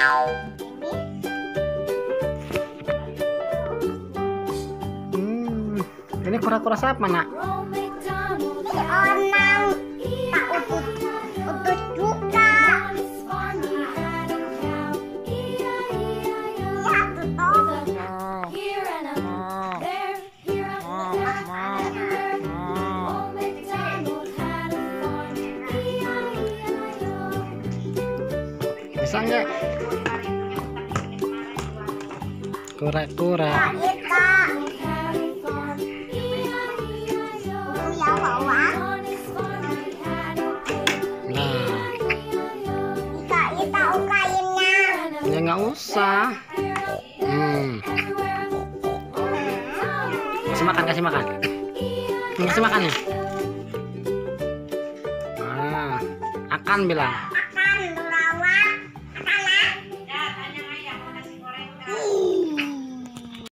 Ini kura-kura siapa, Nak? Onang tak udut juga. Ya Bisa nggak? Kura-kura. Ya nggak usah. Kasih makan, kasih makan. Kasih makan nih. Akan bilang.